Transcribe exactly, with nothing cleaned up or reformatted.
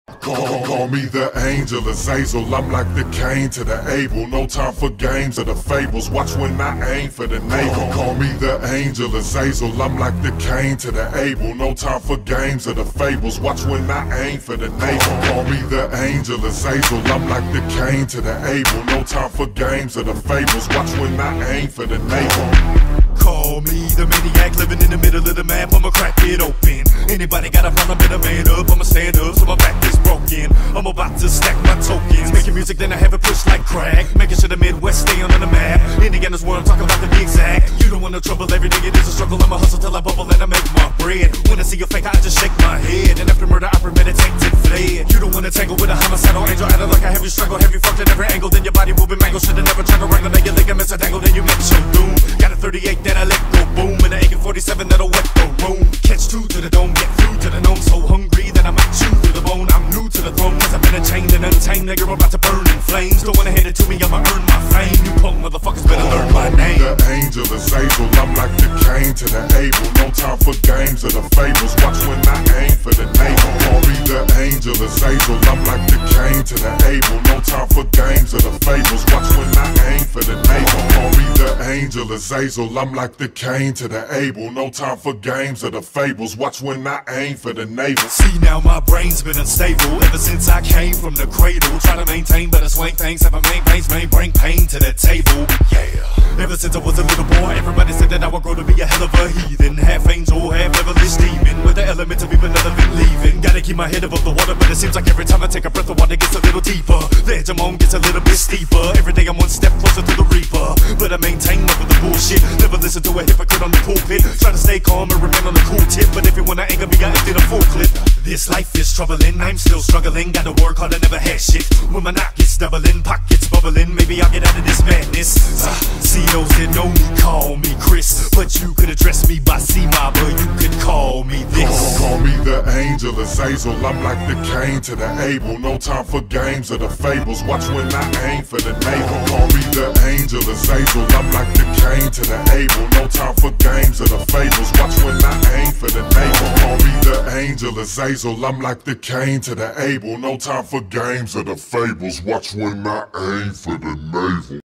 Call, call me the angel Azazel, I'm like the Cain to the Abel. No time for games or the fables, watch when I aim for the navel. Call me the angel Azazel, I'm like the Cain to the Abel. No time for games or the fables, watch when I aim for the navel. Call me the angel Azazel, I'm like the Cain to the Abel. No time for games or the fables, watch when I aim for the navel. Call me the maniac living in the middle of the map, I'ma crack it open. Anybody got a problem, better man up, I'ma stand up so my back is broken. I'm about to stack my tokens, making music then I have it pushed like crack, making sure the Midwest stay on the map. Indiana's where I'm talking about to be exact. You don't want no trouble, every day it is a struggle. I'ma hustle till I bubble and I make my bread. When I see your fake, I just shake my head, and after murder I premeditate and fled. You don't wanna tangle with a homicidal angel, acting like a heavy struggle, heavy fucked at every angle. Then your body will be mangled, should've never tried to wrangle. Then your ligaments are tangled, then you make your doom. Got a thirty-eight that I let go boom, and an A K forty-seven that'll wet the room. Catch two to the dome, get through to the gnome. So hungry that I might chew through the bone. I'm new to the throne, cause I've been chained and untamed. Nigga, I'm about to burn in flames. Don't wanna hand it to me, I'ma earn my fame. You punk motherfuckers better learn my name. The angel Azazel, I'm like the Cain to the Abel. No time for games or the fables, watch when I aim for the navel. Call me the angel Azazel, I'm like the Cain to the Abel. No time for games or the fables, watch when I aim for the navel. Call me the angel Azazel, I'm like the Cain to the Abel. No time for games or the fables, watch when I aim for the navel. See now my brain's been unstable ever since I came from the cradle. Try to maintain but I swing things, have a main pains, main bring pain to the table. Yeah, ever since I was a little boy, everybody said that I would grow to be a hell of a heathen. Half angel, half devilish demon, with the element of even benevolent leaving. Gotta keep my head above the water, but it seems like every time I take a breath the water gets a little deeper. The edge I'm on gets a little bit steeper. Every day I'm one step closer to the reaper, but I maintain over the bullshit. Never listen to a hypocrite on the pulpit. Try to stay calm and remain on the cool tip, but if you wanna anger me, I empty the full clip. This life is troubling, I'm still struggling. Gotta work hard, I never had shit. When my knock gets doubling, pockets bubbling, maybe I'll get out of this madness. Uh, see those that know me, call me Chris, but you could address me by C-Mob, or you could call me this. Call, call me the angel Azazel, I'm like the Cain to the Abel. No time for games or the fables, watch when I aim for the navel. Call me the angel Azazel, I'm like the Cain to the Abel. No time for games or the fables, watch when I aim for the navel. Call me the angel Azazel, I'm like the Cain to the Abel. No time for games or the fables, watch when I aim for the navel.